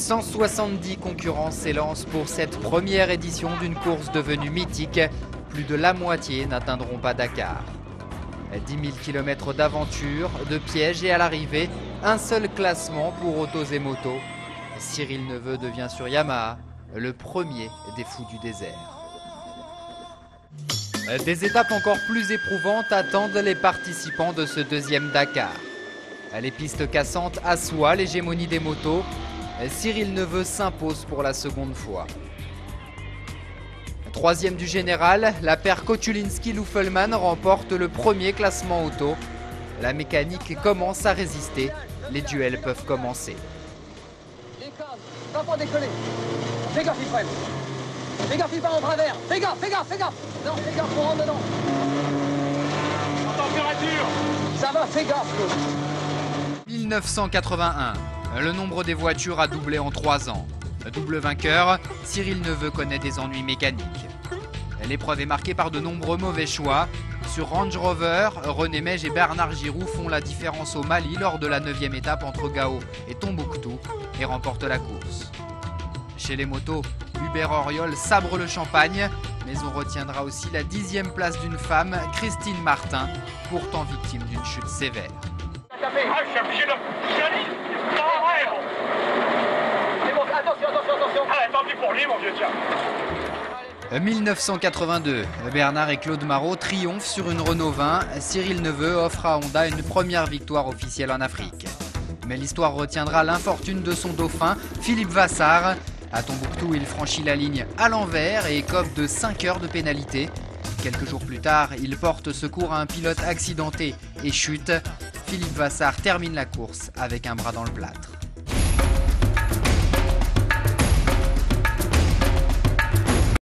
170 concurrents s'élancent pour cette première édition d'une course devenue mythique. Plus de la moitié n'atteindront pas Dakar. 10 000 km d'aventure, de pièges et à l'arrivée, un seul classement pour autos et motos. Cyril Neveu devient sur Yamaha le premier des fous du désert. Des étapes encore plus éprouvantes attendent les participants de ce deuxième Dakar. Les pistes cassantes assoient l'hégémonie des motos. Cyril Neveu s'impose pour la seconde fois. Troisième du général, la paire Kotulinski-Luffelman remporte le premier classement auto. La mécanique commence à résister. Les duels peuvent commencer. Va pas décoller. Fais gaffe, il freine. Fais gaffe, il part en travers. Fais gaffe, fais gaffe, fais gaffe. Non, fais gaffe, on rentre dedans. En température. Ça va, fais gaffe. 1981. Le nombre des voitures a doublé en 3 ans. Double vainqueur, Cyril Neveu connaît des ennuis mécaniques. L'épreuve est marquée par de nombreux mauvais choix. Sur Range Rover, René Mège et Bernard Giroux font la différence au Mali lors de la 9e étape entre Gao et Tombouctou et remportent la course. Chez les motos, Hubert Auriol sabre le champagne, mais on retiendra aussi la 10e place d'une femme, Christine Martin, pourtant victime d'une chute sévère. Ah, je suis obligé de... Attention. Ah, tant pis pour lui, mon vieux, tiens. 1982, Bernard et Claude Marot triomphent sur une Renault 20. Cyril Neveu offre à Honda une première victoire officielle en Afrique. Mais l'histoire retiendra l'infortune de son dauphin, Philippe Vassart. À Tombouctou, il franchit la ligne à l'envers et écope de 5 heures de pénalité. Quelques jours plus tard, il porte secours à un pilote accidenté et chute. Philippe Vassart termine la course avec un bras dans le plâtre.